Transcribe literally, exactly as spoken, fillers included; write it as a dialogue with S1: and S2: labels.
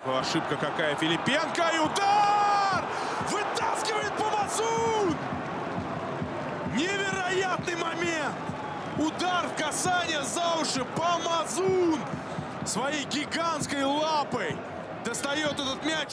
S1: Ошибка какая, Филипенко, и удар! Вытаскивает Помазун! Невероятный момент! Удар в касание за уши. Помазун своей гигантской лапой достает этот мяч.